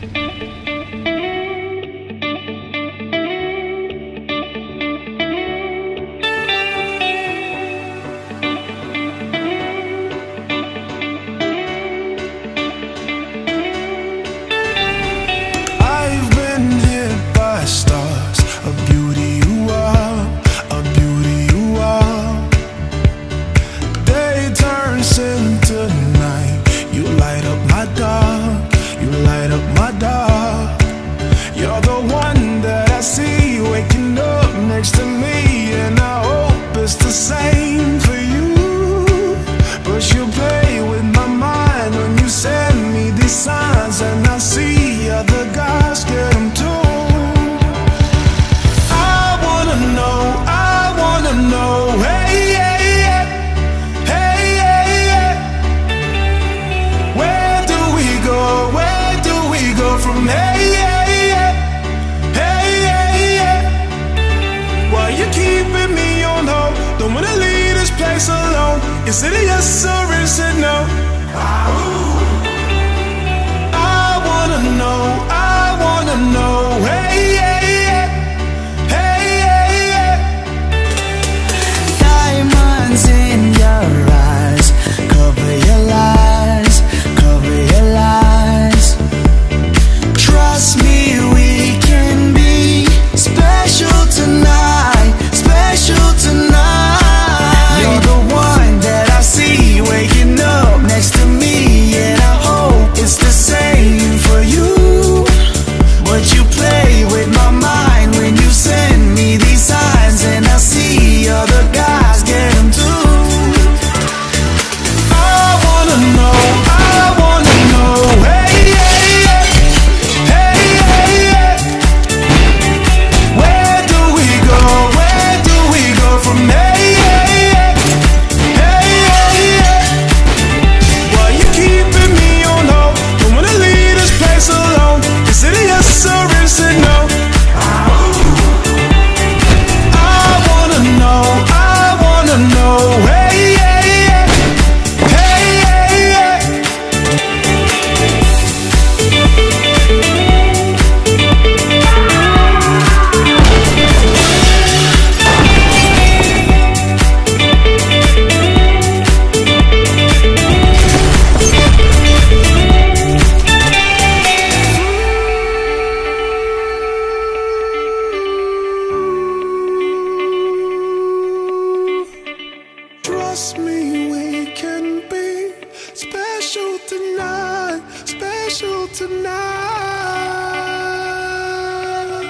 Is it a yes or is it no? I wanna know, hey, yeah, hey, yeah. Diamonds in your eyes, cover your lies, cover your lies. Trust me, we can be special tonight, special tonight. You're the one that I see waking up next to me, and I hope it's the same for you. But you play with my mind when you send me these signs, and I see other guys get them too. I wanna know, hey, yeah, hey, yeah. Where do we go from here? Is it a yes or is it no? I wanna know, hey, yeah, hey, yeah. Trust me, we can be special tonight, special tonight.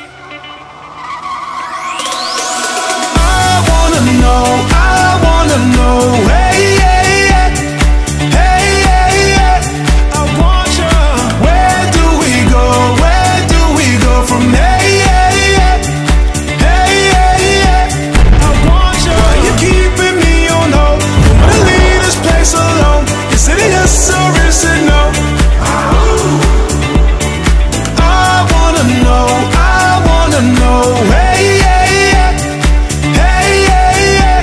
I wanna know, hey, yeah, hey, yeah. I want you. Where do we go from here? Hey, yeah. I want you. You keeping me on hold. Don't wanna leave this place alone. Is it a yes or is it no? I wanna know, hey, yeah, hey, yeah.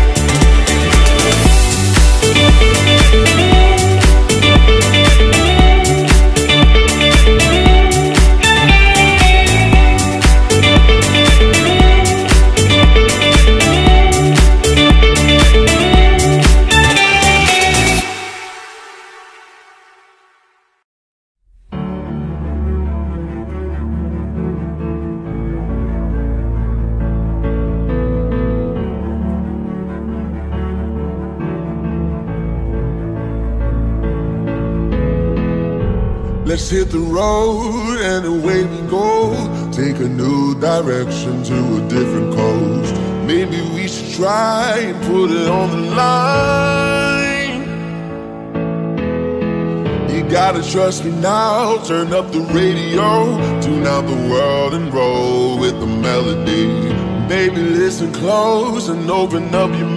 Let's hit the road and away we go. Take a new direction to a different coast. Maybe we should try and put it on the line. You gotta trust me now. Turn up the radio, tune out the world and roll with the melody. Baby, listen close and open up your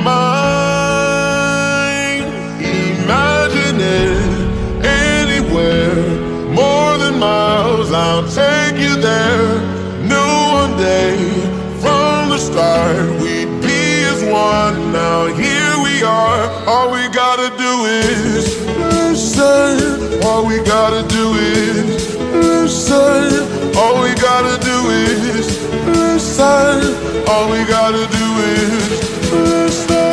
mind. Imagine it anywhere, more than miles, I'll take you there. Knew one day from the start we'd be as one. Now here we are. All we gotta do is listen. All we gotta do is listen. listen. All we gotta do is listen. All we gotta do is listen.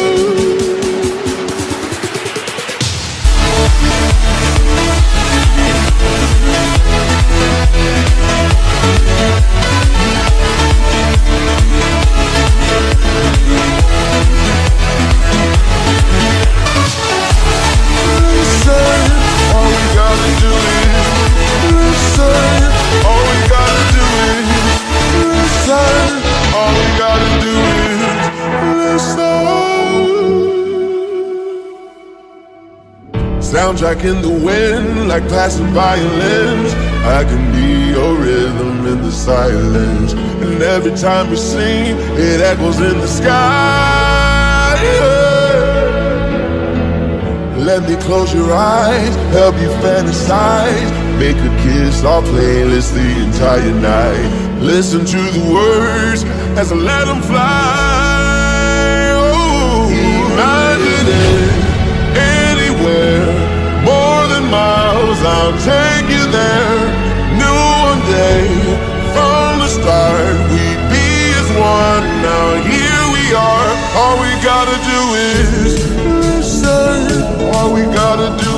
Soundtrack in the wind, like passing violins. I can be your rhythm in the silence. And every time we sing, it echoes in the sky. Yeah. Let me close your eyes, help you fantasize. Make a kiss our playlist the entire night. Listen to the words as I let them fly. Oh, imagine it anywhere. More than miles, I'll take you there. New one day, from the start, we'd be as one. Now here we are. All we gotta do is listen. All we gotta do